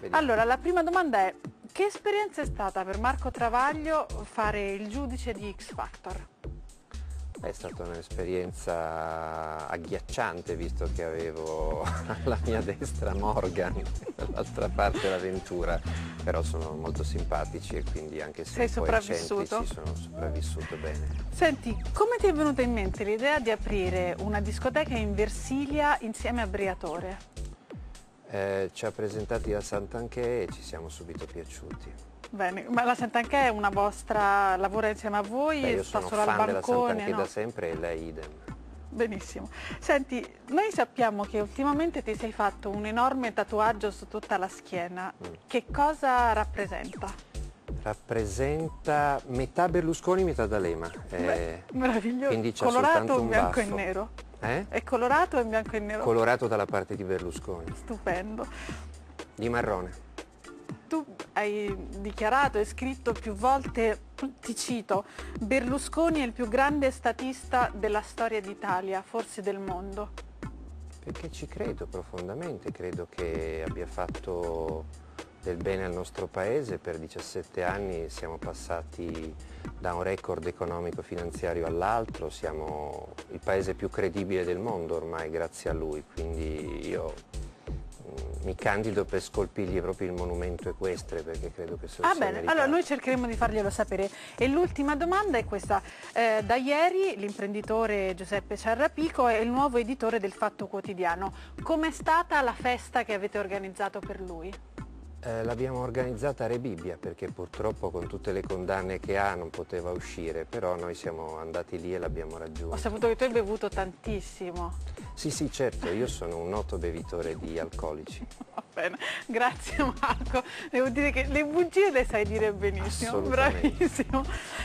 Vediamo. Allora, la prima domanda è: che esperienza è stata per Marco Travaglio fare il giudice di X Factor? È stata un'esperienza agghiacciante, visto che avevo alla mia destra Morgan, dall'altra parte l'avventura, però sono molto simpatici e quindi anche se Sei un po' sopravvissuto? eccentrici sono sopravvissuto bene. Senti, come ti è venuta in mente l'idea di aprire una discoteca in Versilia insieme a Briatore? Ci ha presentati a Sant'Anché e ci siamo subito piaciuti. Bene, ma la Sant'Anché è una vostra, lavora insieme a voi, Beh, io sta sono solo al fan della bancone, Sant'Anché no? da sempre e lei idem. Benissimo. Senti, noi sappiamo che ultimamente ti sei fatto un enorme tatuaggio su tutta la schiena. Che cosa rappresenta? Rappresenta metà Berlusconi, metà D'Alema. Beh, meraviglioso. Quindi c'ha Colorato soltanto o in un bianco e baffo. nero? Eh? È colorato o in bianco e nero? Colorato dalla parte di Berlusconi. Stupendo. Di marrone. Tu hai dichiarato e scritto più volte, ti cito, Berlusconi è il più grande statista della storia d'Italia, forse del mondo. Perché ci credo profondamente, credo che abbia fatto del bene al nostro paese. Per 17 anni siamo passati da un record economico-finanziario all'altro, siamo il paese più credibile del mondo ormai grazie a lui, quindi io mi candido per scolpirgli proprio il monumento equestre, perché credo che se lo Ah sia bene, meritato. allora noi cercheremo di farglielo sapere. E l'ultima domanda è questa. Da ieri l'imprenditore Giuseppe Ciarrapico è il nuovo editore del Fatto Quotidiano. Com'è stata la festa che avete organizzato per lui? L'abbiamo organizzata a Re Bibbia perché purtroppo con tutte le condanne che ha non poteva uscire, però noi siamo andati lì e l'abbiamo Ho raggiunto. saputo che tu hai bevuto tantissimo. Sì, sì, certo, io sono un noto bevitore di alcolici. Va bene, grazie Marco. Devo dire che le bugie le sai dire benissimo, Assolutamente. bravissimo.